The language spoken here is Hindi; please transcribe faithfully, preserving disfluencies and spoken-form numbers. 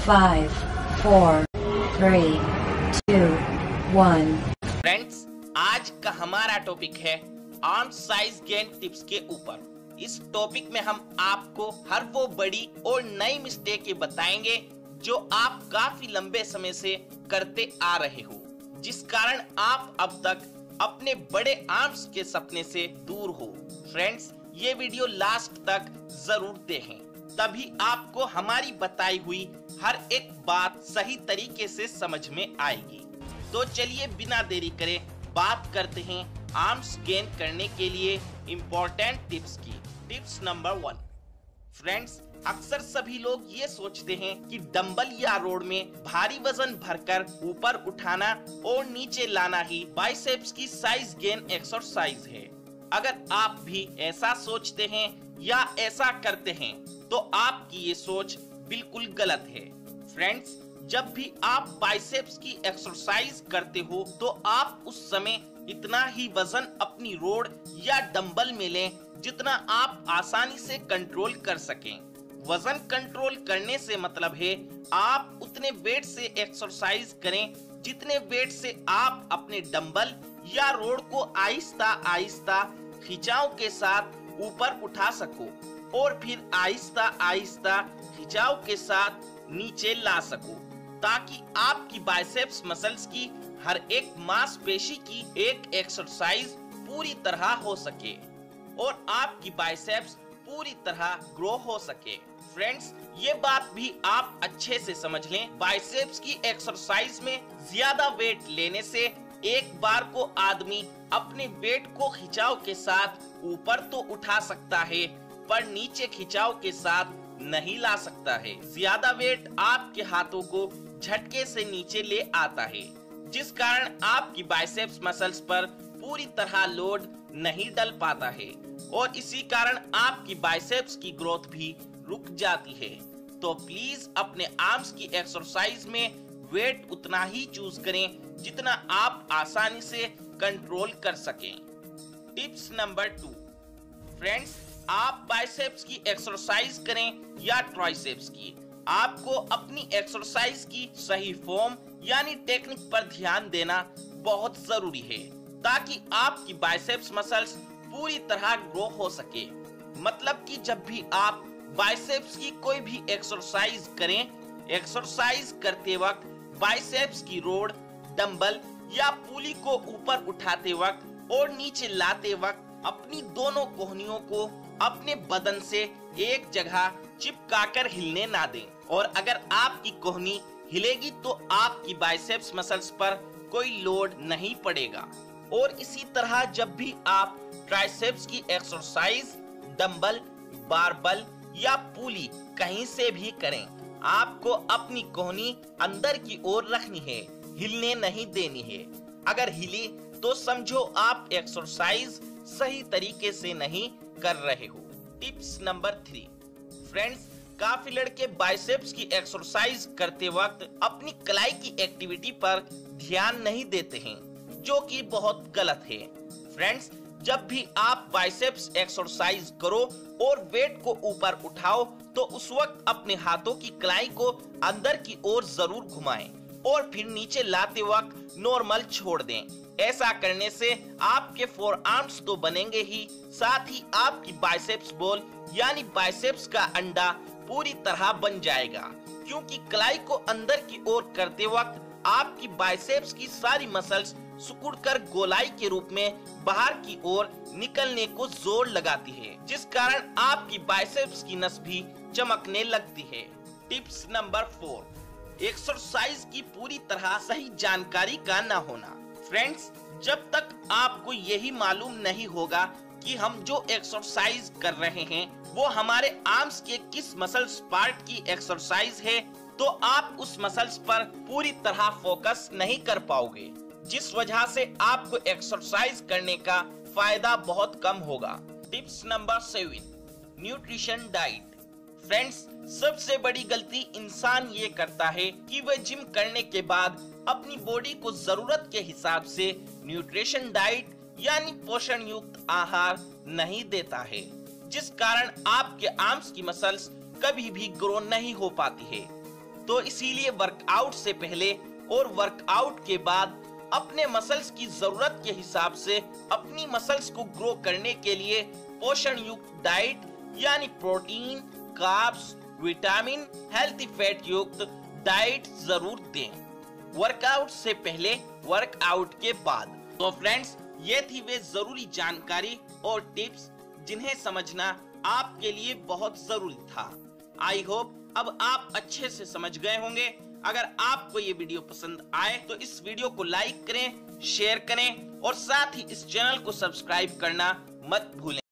Five four three two one. Friends, आज का हमारा टॉपिक है आर्म साइज गेन टिप्स के ऊपर। इस टॉपिक में हम आपको हर वो बड़ी और नई मिस्टेक बताएंगे जो आप काफी लंबे समय से करते आ रहे हो, जिस कारण आप अब तक अपने बड़े आर्म्स के सपने से दूर हो। फ्रेंड्स, ये वीडियो लास्ट तक जरूर देखें, तभी आपको हमारी बताई हुई हर एक बात सही तरीके से समझ में आएगी। तो चलिए बिना देरी करे बात करते हैं आर्म्स गेन करने के लिए इम्पोर्टेंट टिप्स की। Tips number one. फ्रेंड्स, अक्सर सभी लोग ये सोचते हैं कि डंबल या रोड में भारी वजन भरकर ऊपर उठाना और नीचे लाना ही बाइसेप्स की साइज गेन एक्सरसाइज है। अगर आप भी ऐसा सोचते हैं या ऐसा करते हैं तो आपकी ये सोच बिल्कुल गलत है। फ्रेंड्स, जब भी आप बाइसेप्स की एक्सरसाइज करते हो तो आप उस समय इतना ही वजन अपनी रोड या डंबल में लें जितना आप आसानी से कंट्रोल कर सकें। वजन कंट्रोल करने से मतलब है आप उतने वेट से एक्सरसाइज करें जितने वेट से आप अपने डंबल या रोड को आहिस्ता आहिस्ता खिंचाव के साथ ऊपर उठा सको और फिर आहिस्ता आहिस्ता खिंचाव के साथ नीचे ला सको, ताकि आपकी बाइसेप्स मसल्स की हर एक मांसपेशी की एक एक्सरसाइज पूरी तरह हो सके और आपकी बाइसेप्स पूरी तरह ग्रो हो सके। फ्रेंड्स, ये बात भी आप अच्छे से समझ लें, बाइसेप्स की एक्सरसाइज में ज्यादा वेट लेने से एक बार को आदमी अपने वेट को खिंचाव के साथ ऊपर तो उठा सकता है, पर नीचे खिंचाव के साथ नहीं ला सकता है। ज्यादा वेट आपके हाथों को झटके से नीचे ले आता है, जिस कारण आपकी बाइसेप्स मसल्स पर पूरी तरह लोड नहीं डल पाता है और इसी कारण आपकी बाइसेप्स की ग्रोथ भी रुक जाती है। तो प्लीज अपने आर्म्स की एक्सरसाइज में वेट उतना ही चूज करें जितना आप आसानी से कंट्रोल कर सकें। Tips number two. फ्रेंड्स, आप बाइसेप्स की एक्सरसाइज करें या ट्राइसेप्स की, आपको अपनी एक्सरसाइज की सही फॉर्म यानी टेक्निक पर ध्यान देना बहुत जरूरी है, ताकि आपकी बाइसेप्स मसल्स पूरी तरह ग्रो हो सके। मतलब कि जब भी आप बाइसेप्स की कोई भी एक्सरसाइज करें, एक्सरसाइज करते वक्त बाइसेप्स की रोड, डंबल या पुली को ऊपर उठाते वक्त और नीचे लाते वक्त अपनी दोनों कोहनियों को अपने बदन से एक जगह चिपकाकर हिलने ना दें, और अगर आपकी कोहनी हिलेगी तो आपकी बाइसेप्स मसल्स पर कोई लोड नहीं पड़ेगा। और इसी तरह जब भी आप ट्राइसेप्स की एक्सरसाइज डंबल, बारबल या पुली कहीं से भी करें, आपको अपनी कोहनी अंदर की ओर रखनी है, हिलने नहीं देनी है। अगर हिली तो समझो आप एक्सरसाइज सही तरीके से नहीं कर रहे हो। Tips number three. फ्रेंड्स, काफी लड़के बाइसेप्स की एक्सरसाइज करते वक्त अपनी कलाई की एक्टिविटी पर ध्यान नहीं देते हैं, जो कि बहुत गलत है। फ्रेंड्स, जब भी आप बाइसेप्स एक्सरसाइज करो और वेट को ऊपर उठाओ तो उस वक्त अपने हाथों की कलाई को अंदर की ओर जरूर घुमाएं और फिर नीचे लाते वक्त नॉर्मल छोड़ दें। ऐसा करने से आपके फोर आर्म्स तो बनेंगे ही, साथ ही आपकी बाइसेप्स बॉल यानी बाइसेप्स का अंडा पूरी तरह बन जाएगा, क्योंकि कलाई को अंदर की ओर करते वक्त आपकी बाइसेप्स की सारी मसल्स सिकुड़कर गोलाई के रूप में बाहर की ओर निकलने को जोर लगाती है, जिस कारण आपकी बाइसेप्स की नस भी चमकने लगती है। Tips number four. एक्सरसाइज की पूरी तरह सही जानकारी का न होना। फ्रेंड्स, जब तक आपको यही मालूम नहीं होगा कि हम जो एक्सरसाइज कर रहे हैं वो हमारे आर्म्स के किस मसल्स पार्ट की एक्सरसाइज है, तो आप उस मसल्स पर पूरी तरह फोकस नहीं कर पाओगे, जिस वजह से आपको एक्सरसाइज करने का फायदा बहुत कम होगा। Tips number seven. Nutrition diet. Friends, सबसे बड़ी गलती इंसान ये करता है कि वह जिम करने के बाद अपनी बॉडी को जरूरत के हिसाब से न्यूट्रिशन डाइट यानी पोषण युक्त आहार नहीं देता है, जिस कारण आपके आर्म्स की मसल्स कभी भी ग्रो नहीं हो पाती है। तो इसीलिए वर्कआउट से पहले और वर्कआउट के बाद अपने मसल्स की जरूरत के हिसाब से अपनी मसल्स को ग्रो करने के लिए पोषण युक्त डाइट यानी protein, carbs, vitamin, healthy fat युक्त डाइट जरूर दें, वर्कआउट से पहले, वर्कआउट के बाद। तो फ्रेंड्स, ये थी वे जरूरी जानकारी और टिप्स जिन्हें समझना आपके लिए बहुत जरूरी था। आई होप अब आप अच्छे से समझ गए होंगे। अगर आपको ये वीडियो पसंद आए तो इस वीडियो को लाइक करें, शेयर करें और साथ ही इस चैनल को सब्सक्राइब करना मत भूलें।